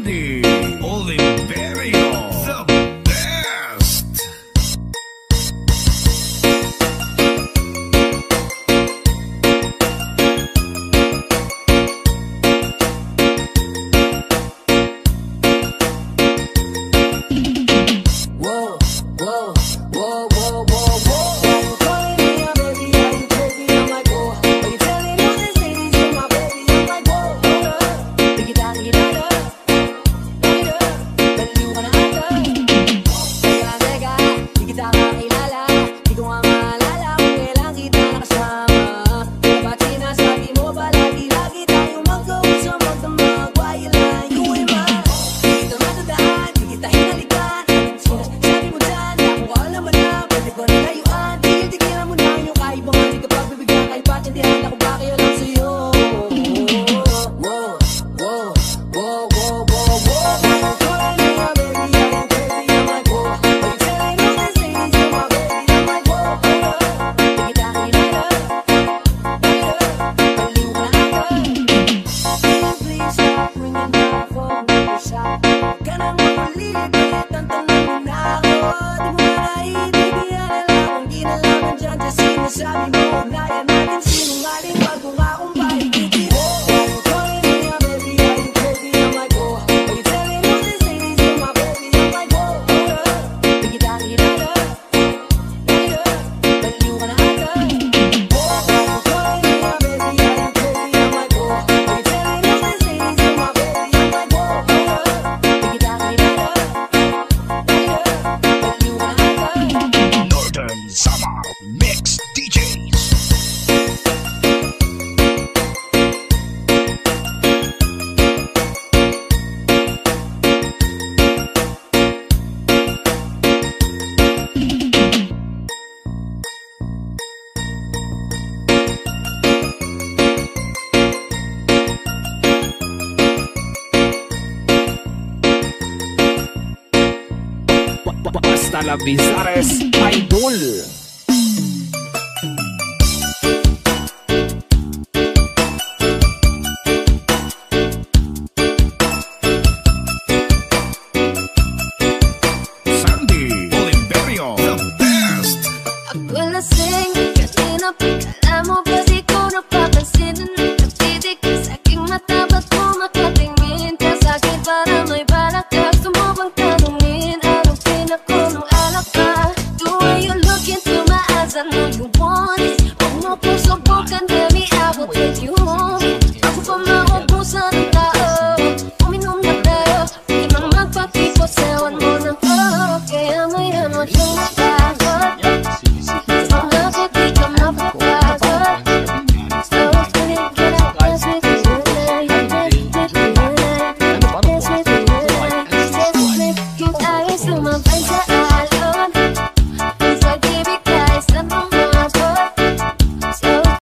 Andy Oliverio, the best. Whoa, whoa, whoa, whoa, whoa, whoa. Are you calling me a baby? Are you crazy? I'm like, whoa. Are you telling all these ladies you're my baby? I'm like, whoa, hold up. Take it out, light up. Baliw ka na ata. Teka, di kita kakilala. Di ko nga maalala kung kailan kita nakasama. Kaya ba't sinasabi mo palagi lagi tayong magkausap magdamag? Why you lying? Who am I? Di kita matandaan, di kita hinalikan. Sinasabi mo dyan, ako alam mo na. Pwede ko na layuan. Tigil-tigilan mo na yung kaibangan. Di ka pagbibigyan kahit patindihan ako ba kayo lang sa'yo. Whoa, whoa, whoa, whoa, whoa, whoa. Are you calling me a baby? Are you crazy? I'm like, whoa. Are you telling all these ladies you're my baby? I'm like, whoa, hold up. Take it out, light up. Baliw ka na ata. Please stop ringing my phone. Huwag ka nang makulit. Tantanan mo na ako. Di mo na naibibihan na lang kung di na lang dyan. Just sinasabi mo, unayan natin sinungaling. Wag mo nga akong pahigitin. Are you calling me a baby? Are you crazy? I'm like, whoa. Are you telling all these ladies you're my baby? I'm like, whoa, hold up. Take it out, light up. Baliw ka na ata. Are you calling me a baby? Are you crazy? I'm like, whoa. Are you telling all these ladies you're my baby? I'm like, whoa, hold up. Take it out, light up. Baliw ka na ata. Northern Summer Mix DJs. Basta la Bizares Idol.